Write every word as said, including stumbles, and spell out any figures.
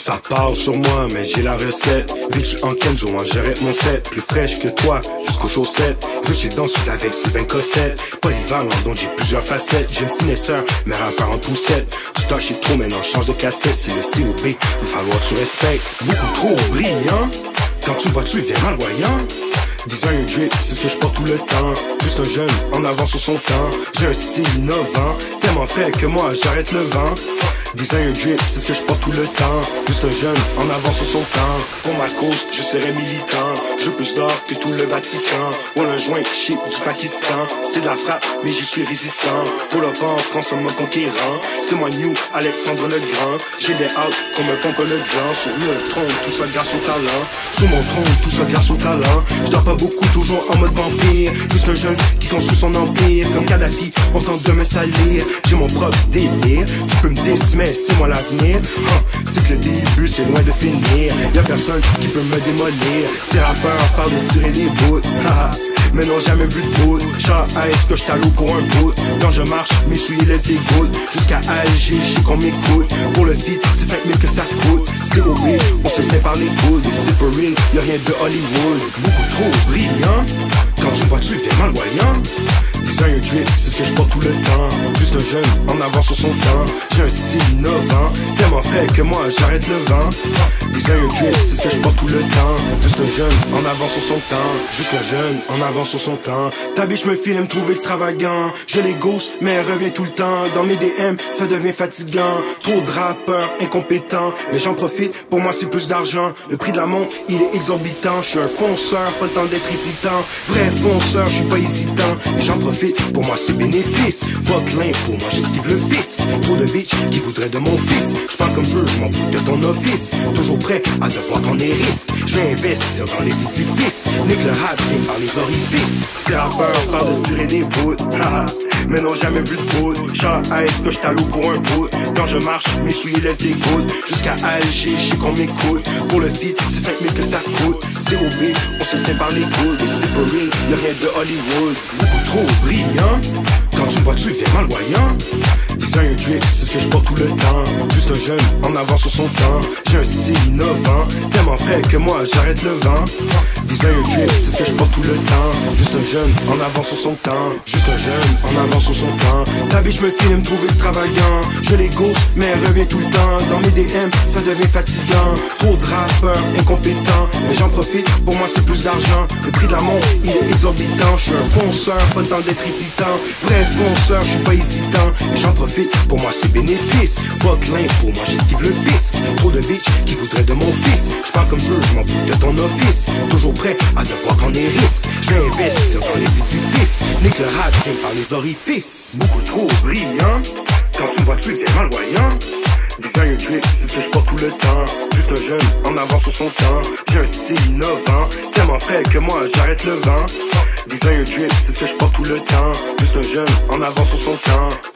Ça parle sur moi, mais j'ai la recette. Vu que je suis en Kenzo, moi j'arrête mon set. Plus fraîche que toi, jusqu'aux chaussettes. Je suis dans le sud avec Sylvain Cossette. Polyvalent, donc j'ai plusieurs facettes. J'ai une finesseur, mais rappeur en poussette. Tu tâches trop, maintenant change de cassette. C'est le C O B, il va falloir que tu respectes. Beaucoup trop brillant. Quand tu me vois, tu viens malvoyant. Design drip, c'est ce que je porte tout le temps. Juste un jeune, en avance sur son temps. J'ai un style innovant, tellement frais que moi j'arrête le vent. Design drip, c'est ce que je porte tout le temps. Juste un jeune, en avance sur son temps. Pour ma cause, je serai militant. Je veux plus d'or que tout le Vatican. Ou un joint shit du Pakistan. C'est de la frappe, mais j'y suis résistant. Pour le pas en France, en me conquérant. C'est moi New, Alexandre le Grand. J'ai des out comme un pompe le grand. Sur le trône, tout ça grâce au talent. Sur mon trône, tout ça grâce au talent. Je dors pas beaucoup, toujours en mode vampire. Juste un jeune qui construit son empire. Comme Kadhafi, on tente de me salir. J'ai mon propre délire. Tu peux me diss, mais c'est moi l'avenir. Huh. C'est que le début, c'est loin de finir. Y'a personne qui peut me démolir. Ces rappeurs parlent de tirer des bouts. Mais n'ont jamais vu de bout. Chat, est-ce que je t'alloue pour un bout? Quand je marche, m'essuyer les égouttes. Jusqu'à Alger, je sais qu'on m'écoute. Pour le feat, c'est cinq mille que ça coûte. C'est O B, on se sait par les coudes. C'est for real, y'a rien de Hollywood. Beaucoup trop brillant. Quand tu vois, tu viens malvoyant. Design drip, c'est ce que je porte tout le temps. Juste un jeune, en avance sur son temps. J'ai un style innovant, tellement fait que moi j'arrête le vent. Design drip, c'est ce que je porte tout le temps. Juste un jeune, en avance sur son temps. Juste un jeune, en avance sur son temps. Ta biche me file, elle me trouve extravagant. Je les ghost, mais elle revient tout le temps. Dans mes D M, ça devient fatigant. Trop de rappeurs incompétents, mais j'en profite, pour moi c'est plus d'argent. Le prix de la montre, il est exorbitant. Je suis un fonceur, pas le temps d'être hésitant. Vrai fonceur, je suis pas hésitant. Et j'en profite, pour moi c'est bénéfice. Fuck l'un, pour moi j'esquive le fisc. Trop de bitch qui voudraient de mon fils. Je parle comme je veux, je m'en fous de ton office. Toujours prêt à devoir prendre des risques. Je vais investir dans les édifices. Nique le rap, game par les orifices. Ces rappeurs parlent de tirer des bouts. Mais n'ont jamais vu de bout. Chat, est-ce que je t'alloue pour un bout? Quand je marche, m'essuyer les égouttes. Jusqu'à Alger, je sais qu'on m'écoute. Pour le feat, c'est cinq mille que ça coûte. C'est O B, on se sait par les coudes. Et c'est for real, y'a rien de Hollywood. Beaucoup trop brillant. Quand tu me vois, tu viens malvoyant. Design drip, c'est ce que je porte tout le temps. Juste un jeune, en avance sur son temps. J'ai un style innovant, tellement frais que moi j'arrête le vent. Design drip, c'est ce que je porte tout le temps. Juste un jeune, en avance sur son temps. Juste un jeune, en avance sur son temps. Ta biche me file, elle me trouve extravagant. Je les ghost, mais elle revient tout le temps. Dans mes D M, ça devient fatigant. Trop de rappeurs incompétents, mais j'en profite, pour moi c'est plus d'argent. Le prix de la montre, il est exorbitant. Je suis un fonceur, pas le temps d'être hésitant. Vrai fonceur, je suis pas hésitant. Et j'en profite, pour moi c'est bénéfice. Fuck l'un, pour moi j'esquive le fisc. Trop de bitch qui voudraient de mon fils. Je parle comme je veux, je m'en fous de ton office. Toujours prêt à devoir prendre des risques. Je vais investir dans les édifices. Nique le rap, game par les orifices. Beaucoup trop brillant. Quand tu me vois, tu viens malvoyant. Design drip, c'est ce que je porte tout le temps. Juste un jeune, en avance sur son temps. J'ai un style innovant, tellement frais que moi j'arrête le vent. Design drip, c'est ce que je porte tout le temps. Juste un jeune, en avance sur son temps.